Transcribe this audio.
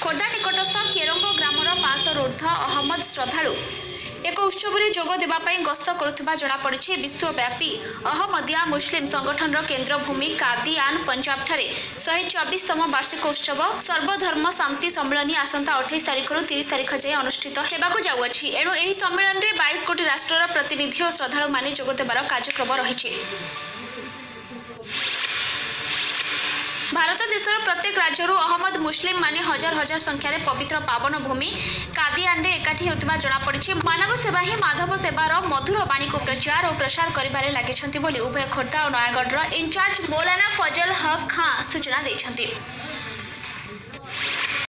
Khordha निकटस्थ केरंगो grammar 500 ऊर्ध्व अहमद श्रद्धालु एक उत्सव में जोग देवाई गस्त करुवा जमापड़ी। विश्वव्यापी अहमदिया मुस्लिम संगठन केन्द्रभूमि कादियान पंजाब ठारे 124तम वार्षिक उत्सव सर्वधर्म शांति सम्मेलन आसंता 28 तारिख 30 तारिख जाए अनुष्ठित होगाकू जाऊँगी। एणु यह सम्मेलन में 22 कोटी राष्ट्र प्रतिनिधि और श्रद्धालु माने जोग देवार कार्यक्रम रही। भारत देशर प्रत्येक राज्य अहमद मुस्लिम माने हजार हजार संख्यार पवित्र पावन भूमि कादियान एकाठी होता जमापड़ी। मानव सेवा ही माधव सेवार मधुर बाणी को प्रचार और प्रसार कर लगी उभय खोर्धा और नयागढ़ इंचार्ज मौलाना फजल हक खां सूचना देते।